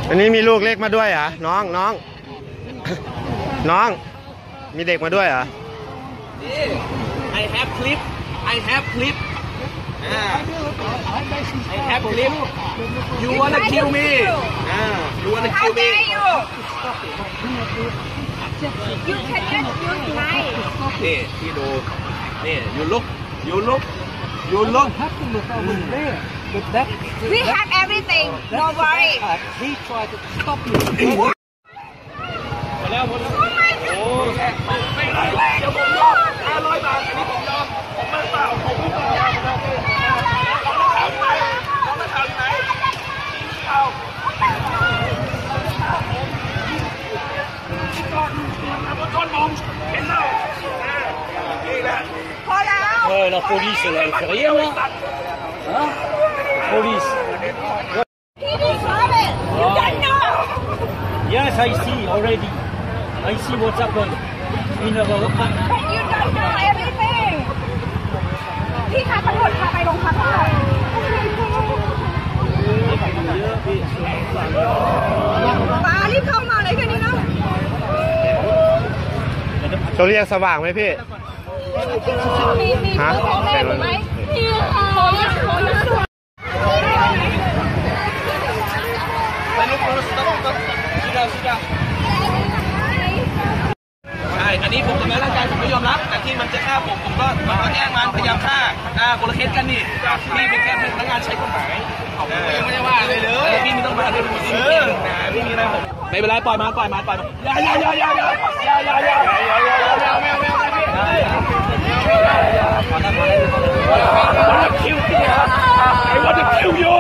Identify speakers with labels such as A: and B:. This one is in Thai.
A: อันนี้มีลูกเล็กมาด้วยเหรอน้องมีเด็กมาด้วยเหรอ
B: นี่ I have clip I have clip you wanna kill me you wanna kill me
C: you cannot use knife
B: นี่ที่ดูนี่ you look
C: we have everything no worry
B: he tried to stop me หมดแล้วโอ้ไม่ได้เดี๋ยวผมยอม500 บาทอันนี้ผมยอมผมไม่เปล่าผมไม่ยอมเอาไหนเอาคนมองเห็นแล้วนี่แหละ
C: พอแล้ว
D: la police elle fait rien là hein police
C: he didn't solve it you don't know
D: yes I see already I see what's happened in the
C: but you don't know everything พี่คะตำรวจพาไปโรงพักเลยป้ารีบเข้ามาเลยแค่นี้นะ
A: เขาเรียกสว่างไหมพี่
C: มีพ่อแม่ถูกไหมมีค่ะขอยัด
B: ใช่อันนี้ผมทำร้ายร่างกายผมไม่ยอมรับแต่ที่มันจะฆ่าผมก็แย่งมันพยายามฆ่าคนละเคสกันนี่พี่เป็นแค่พนักงานใช้กฎหมายยังไม่ได้ว่าอะไรเลยพี่ไม่ต้องมาเลยพี่มีอะไรผมไม่เป็นไรปล่อยมาอย่าคิวพี่I want to kill you